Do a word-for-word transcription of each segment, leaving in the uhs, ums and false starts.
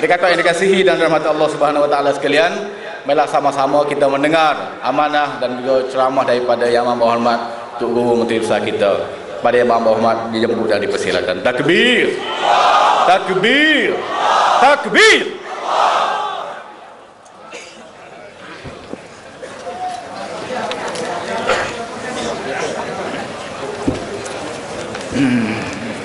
Adik-adik yang dikasihi dan dirahmati Allah Subhanahu wa taala sekalian, marilah sama-sama kita mendengar amanah dan juga ceramah daripada Yang Amat Berhormat Tuk Guru Menteri Besar kita. Pada Yang Amat Berhormat dijemput dan dipersilakan. Takbir. Takbir. Takbir. Hmm.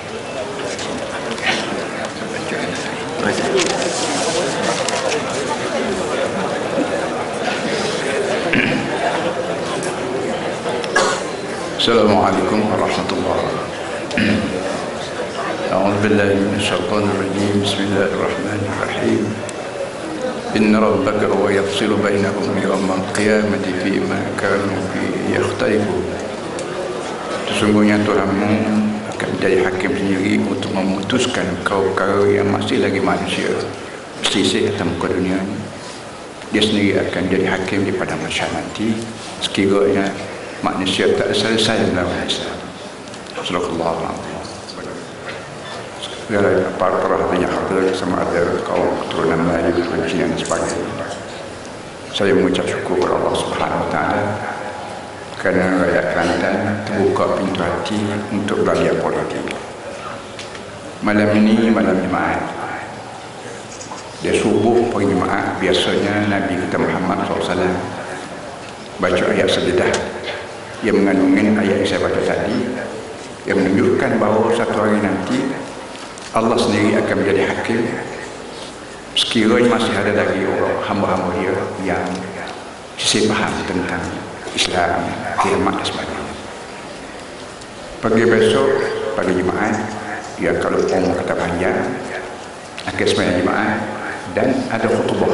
Assalamualaikum warahmatullahi wabarakatuh. A'udzu billahi minasyaitonir rajim. Bismillahirrahmanirrahim. Inna rabbaka huwa yafsilu bainahum yawmal qiyamati fima kanu fihi yakhtalifun. Sesungguhnya Tuhanmu akan menjadi hakim sendiri untuk memutuskan perkara yang masih lagi manusia berselisih atas muka dunia ini. Dia sendiri akan jadi hakim di padang mahsyar nanti sekiranya manusia tak selesai dalam Islam. Sallallahu alaihi wasallam. Segala para perhatinya hadir sama ada kaum keturunan Melayu dan sebagainya. Saya mengucap syukur kepada Allah Subhanahu wa taala kerana rakyat Kelantan terbuka pintu hati untuk belajar politik. Malam ini malam Jumaat. Dia subuh pagi Jumaat biasanya Nabi kita Muhammad sallallahu alaihi wasallam baca ayat sededah yang mengandungkan ayat yang saya baca tadi, yang menunjukkan bahawa satu hari nanti Allah sendiri akan menjadi hakim sekiranya masih ada lagi orang hamba-hamba dia yang sisi paham tentang Islam, kiamat dan sebagainya. Pagi besok, pagi Jumaat, ya kalau umur kata panjang, akhir sembahyang Jumaat dan ada khutbah.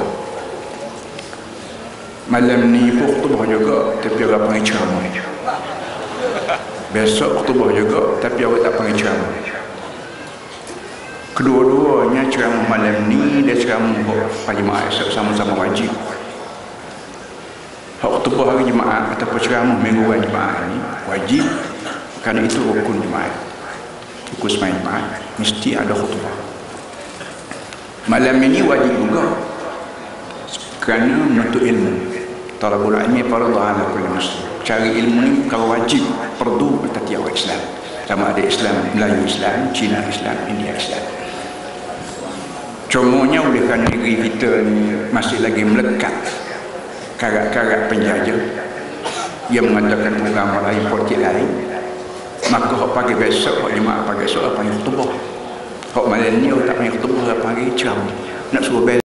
Malam ni pun khutbah juga, tapi orang panggil ceramah. Besok khutbah juga, tapi orang tak panggil ceramah. Kedua-duanya ceramah malam ni dan ceramah pagi Jumaat esok sama-sama wajib. Hak khutbah hari Jumaat ataupun ceramah mingguan Jumaat ni wajib kerana itu rukun Jumaat. Rukun sembahyang Jumaat mesti ada khutbah. Malam ini wajib juga kerana menuntut ilmu. Talabul ilmi fardhu 'ala kulli muslim. Cari ilmu ni kalau wajib, fardu atas tiap orang Islam. Sama ada Islam Melayu Islam, Cina Islam, India Islam. Cumanya oleh kerana negeri kita ni masih lagi melekat karat-karat penjajah yang mengatakan agama lain, politik lain, maka hak pagi besok, hak Jumaat pagi esok apa yang khutbah. Hak malam ni tak panggil khutbah, panggil ceramah. Nak suruh